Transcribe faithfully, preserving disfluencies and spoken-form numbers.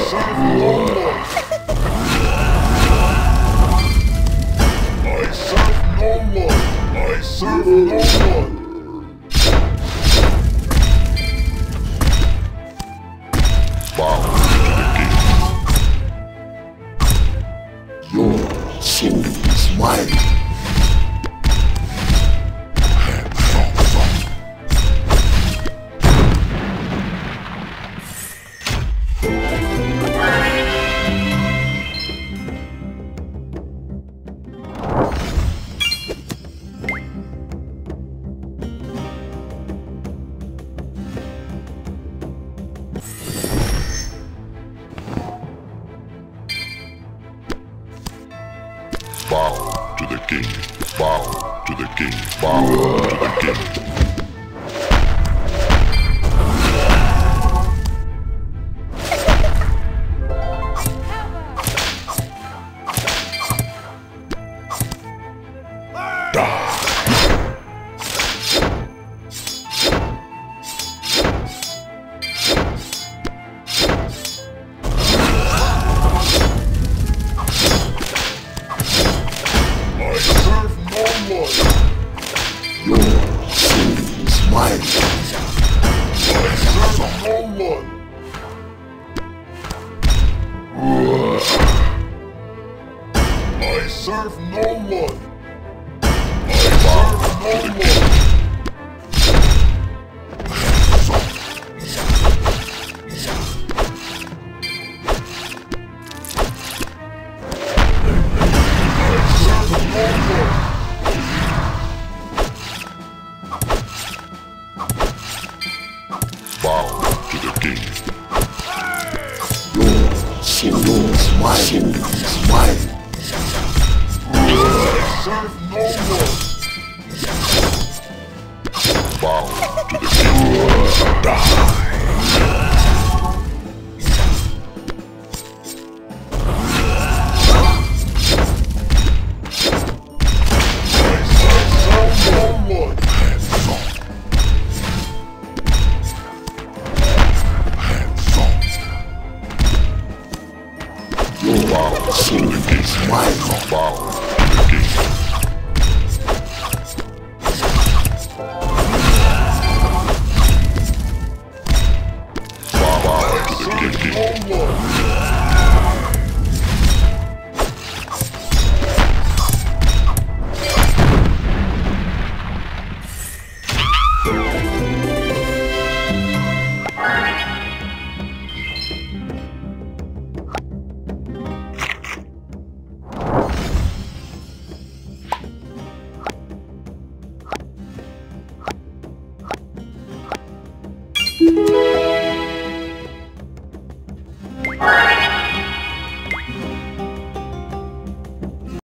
serve no one. I serve no one. I serve no one. Bow to the king. Your soul is mine. Bow to the king, bow to the king, bow to the king. I serve no one. I serve no one. Bow to the king. Your soul is my soul is mine. I serve no one. Bow to the king. Die. Bow to the king. My bow to the king. Bow to the king. You